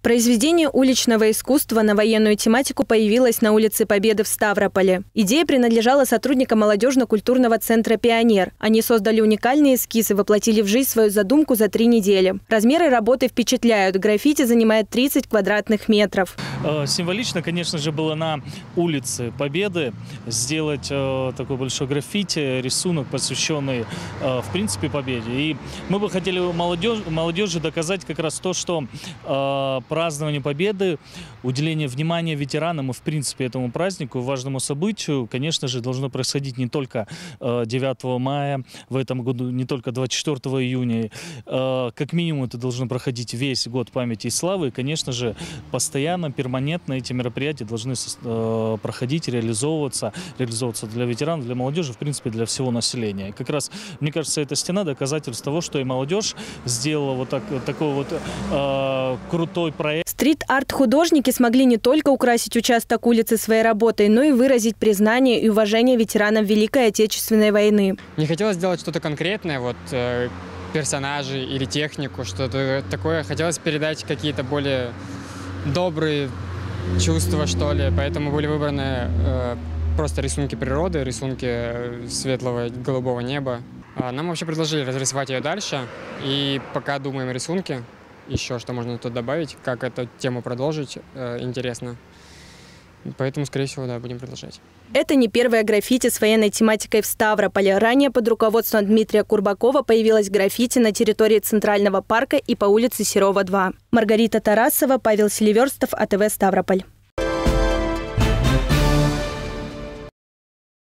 Произведение уличного искусства на военную тематику появилось на улице Победы в Ставрополе. Идея принадлежала сотрудникам молодежно-культурного центра «Пионер». Они создали уникальные эскизы, воплотили в жизнь свою задумку за 3 недели. Размеры работы впечатляют. Граффити занимает 30 квадратных метров. Символично, конечно же, было на улице Победы сделать такой большой граффити, рисунок, посвященный, в принципе, победе. И мы бы хотели молодежи доказать как раз то, что празднование Победы, уделение внимания ветеранам и, в принципе, этому празднику, важному событию, конечно же, должно происходить не только 9 мая в этом году, не только 24 июня. Как минимум, это должно проходить весь год памяти и славы. И, конечно же, постоянно, перманентно эти мероприятия должны проходить, реализовываться для ветеранов, для молодежи, в принципе, для всего населения. И как раз, мне кажется, эта стена доказательство того, что и молодежь сделала вот такой вот крутой проект. Стрит-арт-художники смогли не только украсить участок улицы своей работой, но и выразить признание и уважение ветеранам Великой Отечественной войны. Не хотелось сделать что-то конкретное, вот персонажей или технику, что-то такое. Хотелось передать какие-то более добрые чувства, что ли. Поэтому были выбраны просто рисунки природы, рисунки светлого голубого неба. Нам вообще предложили разрисовать ее дальше. И пока думаем рисунки, еще что можно тут добавить, как эту тему продолжить, интересно. Поэтому, скорее всего, да, будем продолжать. Это не первое граффити с военной тематикой в Ставрополе. Ранее под руководством Дмитрия Курбакова появилось граффити на территории Центрального парка и по улице Серова, 2. Маргарита Тарасова, Павел Селиверстов, АТВ Ставрополь.